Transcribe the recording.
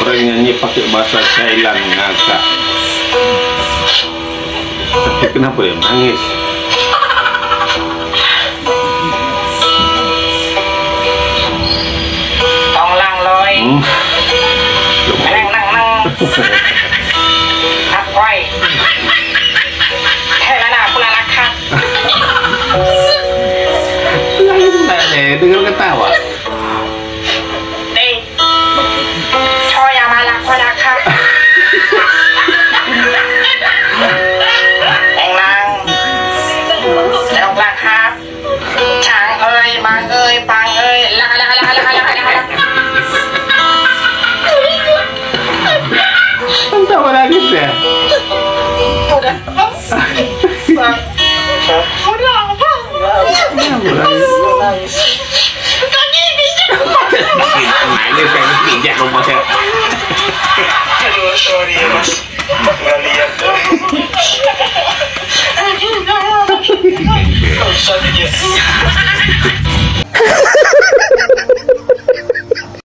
orang nyanyi pakai bahasa Thailand ngakak. Tapi kenapa dia nangis? Tonglang loy. Nang. Apa? Mana aku nak kat? Dengar ketawa. Choy yang mana aku nak kat? Tonglang hat. Chang ơi, mang ơi, pang ơi, la. Tawa lagi dia. Udah. Ini pengen pijak rumah saya. Aduh, sorry ya mas, nggak lihat tuh. Susah dia.